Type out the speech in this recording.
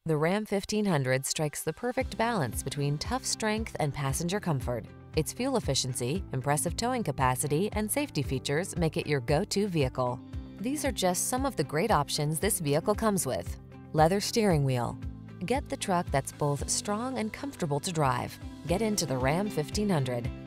The Ram 1500 strikes the perfect balance between tough strength and passenger comfort. Its fuel efficiency, impressive towing capacity, and safety features make it your go-to vehicle. These are just some of the great options this vehicle comes with: leather steering wheel. Get the truck that's both strong and comfortable to drive. Get into the Ram 1500.